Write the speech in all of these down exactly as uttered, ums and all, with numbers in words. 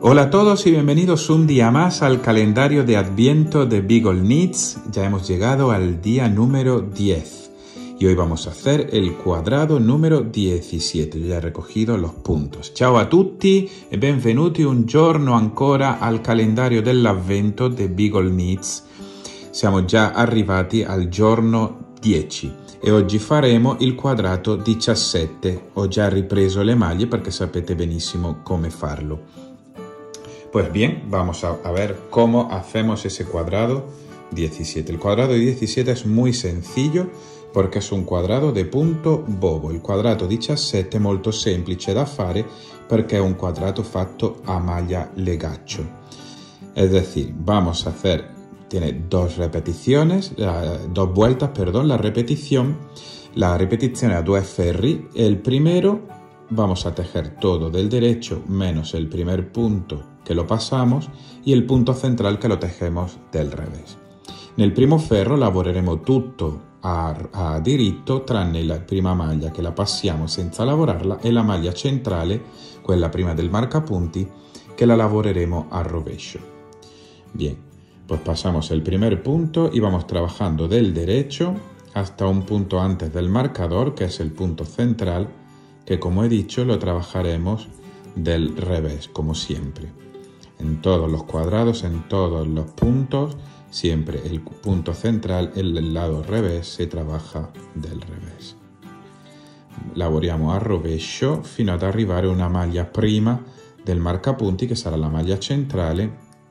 Hola a todos y bienvenidos un día más al calendario de Adviento de Beagle Knits. Ya hemos llegado al día número diez y hoy vamos a hacer el cuadrado número diecisiete. Yo ya he recogido los puntos. Ciao a tutti e benvenuti un giorno ancora al calendario dell'Avvento di Beagle Knits. Siamo già arrivati al giorno dieci e oggi faremo il quadrato diciassette. Ho già ripreso le maglie perché sapete benissimo come farlo. Pues bien, vamos a, a ver cómo hacemos ese cuadrado diecisiete. El cuadrado diecisiete es muy sencillo perché è un quadrado di punto bobo. Il quadrato diciassette è molto semplice da fare perché è un quadrato fatto a maglia legaccio. Es decir, vamos a hacer, tiene dos repeticiones, eh, dos vueltas, perdón, la repetición. La repetición a due ferri. El primero vamos a tejer todo del derecho menos el primer punto che lo passamos e il punto central che lo tejemos del revés. Nel primo ferro lavoreremo tutto a, a diritto tranne la prima maglia che la passiamo senza lavorarla e la maglia centrale, quella prima del marcapunti, che la lavoreremo a rovescio. Bien, pues pasamos el primer punto y vamos trabajando del derecho hasta un punto antes del marcador, que es el punto central, que como he dicho lo trabajaremos del revés, como siempre. En todos los cuadrados, en todos los puntos, siempre el punto central, el lado revés, se trabaja del revés. Lavoriamo a rovescio fino ad arrivare a una maglia prima del marcapunti, che sarà la maglia centrale,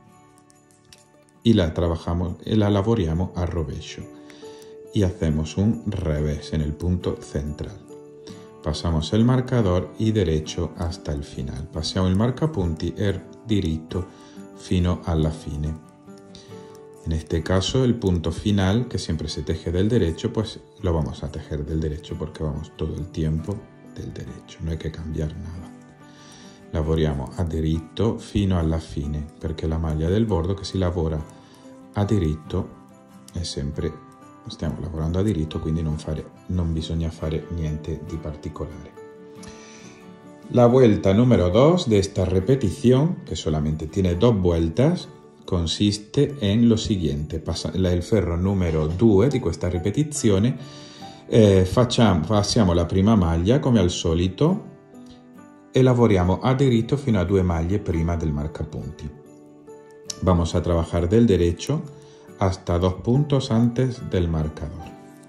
y la trabajamos y la lavoriamo a rovescio. Y hacemos un revés en el punto central. Pasamos el marcador y derecho hasta el final. Passiamo il marcapunti e diritto fino alla fine. En este caso el punto final, que siempre se teje del derecho, pues lo vamos a tejer del derecho porque vamos todo el tiempo del derecho, no hay que cambiar nada. Lavoriamo a diritto fino alla fine, perché la maglia del bordo che si lavora a diritto è sempre, stiamo lavorando a diritto, quindi non, fare, non bisogna fare niente di particolare. La vuelta número dos de esta repetición, que solamente tiene dos vueltas, consiste en lo siguiente. Passa, il ferro numero due di questa ripetizione, eh, facciamo, passiamo la prima maglia come al solito e lavoriamo a diritto fino a due maglie prima del marcapunti. Vamos a trabajar del derecho hasta dos puntos antes del marcador.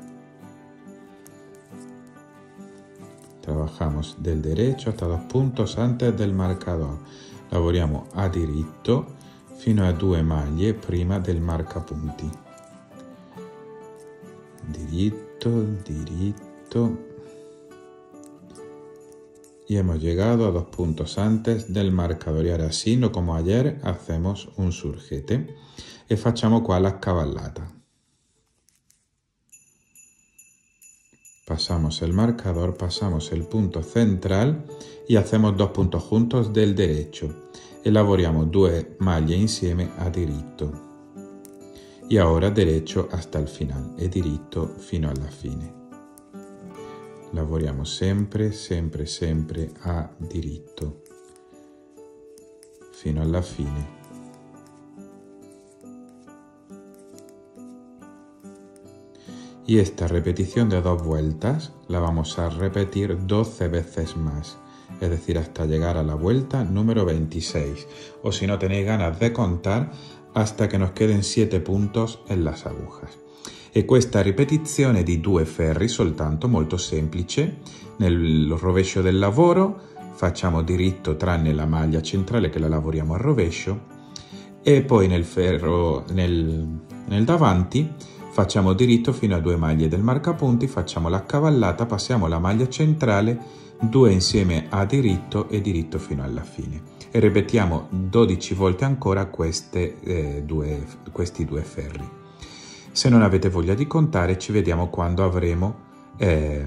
Trabajamos del derecho hasta dos puntos antes del marcador. Lavoriamo a diritto fino a due maglie prima del marcapunti. Diritto, diritto. Y hemos llegado a dos puntos antes del marcador. Y ahora sí, no como ayer, hacemos un surgete. E facciamo qua la cavallata. Pasamos el marcador, pasamos el punto central y hacemos dos puntos juntos del derecho e lavoriamo due maglie insieme a diritto. Y ahora derecho hasta el final e diritto fino alla fine. Lavoriamo sempre, sempre, sempre a diritto fino alla fine. Y esta repetición de dos vueltas la vamos a repetir doce veces más, es decir, hasta llegar a la vuelta número veintiséis, o si no tenéis ganas de contar, hasta che nos queden siete puntos en las agujas. E questa ripetizione di due ferri soltanto, molto semplice. Nel rovescio del lavoro facciamo diritto tranne la maglia centrale che la lavoriamo a rovescio, e poi nel ferro, nel, nel davanti, facciamo diritto fino a due maglie del marcapunti, facciamo la cavallata, passiamo la maglia centrale, due insieme a diritto e diritto fino alla fine. E ripetiamo dodici volte ancora queste, eh, due, questi due ferri. Se non avete voglia di contare, ci vediamo quando avremo eh,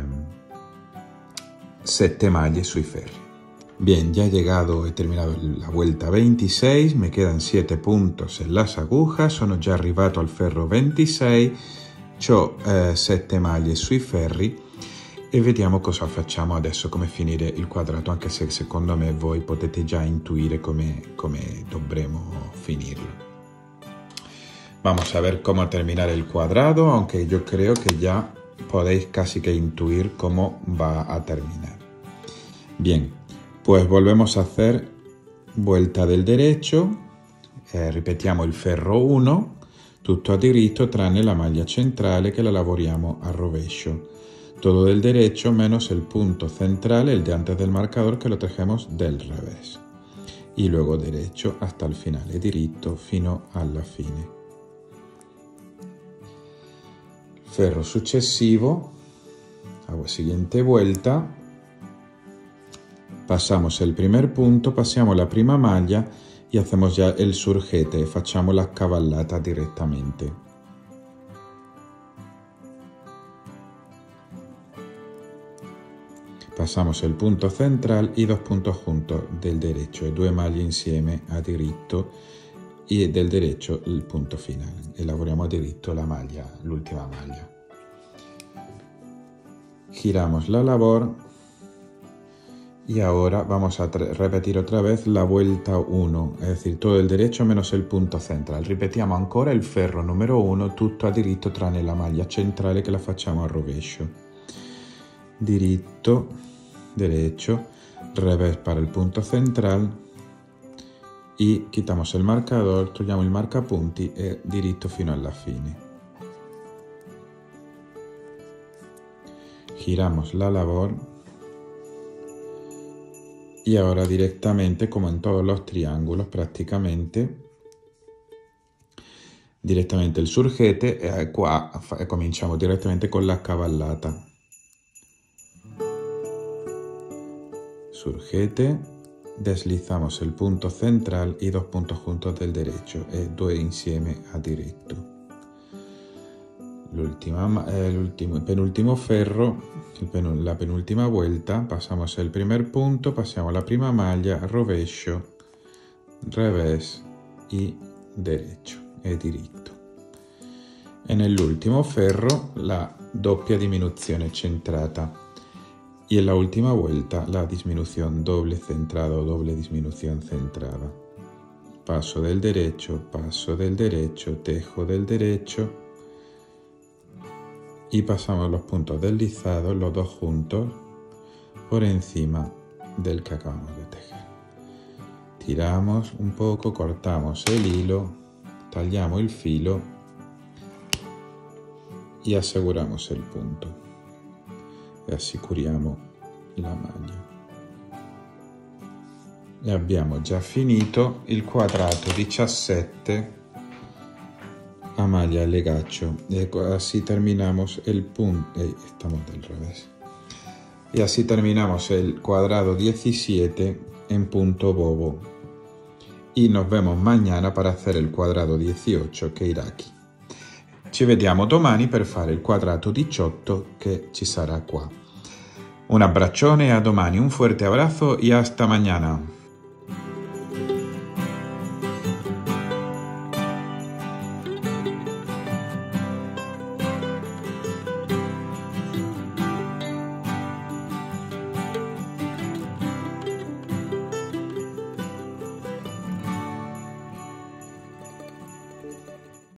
sette maglie sui ferri. Bien, ya he llegado, he terminado la vuelta veintiséis, me quedan siete puntos en las agujas, sono già arrivato al ferro ventisei, ho eh, sette maglie sui ferri e vediamo cosa facciamo adesso, come finire il quadrato, anche se secondo me voi potete già intuire come, come dovremo finirlo. Vamos a ver cómo terminar el cuadrado, aunque yo creo que ya podéis casi que intuir cómo va a terminar. Bien, pues volvemos a hacer vuelta del derecho, eh, ripetiamo il ferro uno, tutto a diritto tranne la maglia centrale che la lavoriamo a rovescio. Todo del derecho menos el punto central, el de antes del marcador, que lo tejemos del revés. Y luego derecho hasta el final, e diritto fino alla fine. Ferro successivo, hago siguiente vuelta, pasamos el primer punto, passiamo la prima maglia y hacemos ya el surgete, facciamo la cavallata direttamente. Pasamos el punto central y dos puntos juntos del derecho, e due maglie insieme a diritto y del derecho il punto finale. E lavoriamo a diritto la maglia, l'ultima maglia. Giramos la labor y ahora vamos a repetir otra vez la vuelta uno, es decir, todo el derecho menos el punto central. Ripetiamo ancora il ferro numero uno, tutto a diritto tranne la maglia centrale che la facciamo a rovescio. Diritto, derecho, revés para el punto central y quitamos el marcador, togliamo il marcapunti e diritto fino alla fine. Giramos la labor y ahora directamente, como en todos los triángulos prácticamente, direttamente il surgete e qua cominciamo direttamente con la cavallata. Surgete, deslizamos el punto central y dos puntos juntos del derecho e due insieme a diritto. L'ultima, eh, l'ultimo, penultimo ferro, il penul, la penultima vuelta, pasamos el primer punto, passiamo la prima maglia, rovescio, revés y derecho e diritto. E nell'ultimo ferro la doppia diminuzione centrata y en la última vuelta la disminución doble centrada o doble disminución centrada. Paso del derecho, paso del derecho, tejo del derecho y pasamos los puntos deslizados, los dos juntos, por encima del que acabamos de tejer. Tiramos un poco, cortamos el hilo, tagliamo il filo y aseguramos el punto. E assicuriamo la maglia. E abbiamo già finito il quadrato diciassette a maglia a legaccio. E así terminamos el punto. Eh, estamos del revés. Y así terminamos el cuadrado diecisiete en punto bobo. Y nos vemos mañana para hacer el quadrado diciotto che irà qui. Ci vediamo domani per fare il quadrato diciotto che ci sarà qua. Un abbraccione, a domani, un fuerte abrazo y hasta mañana.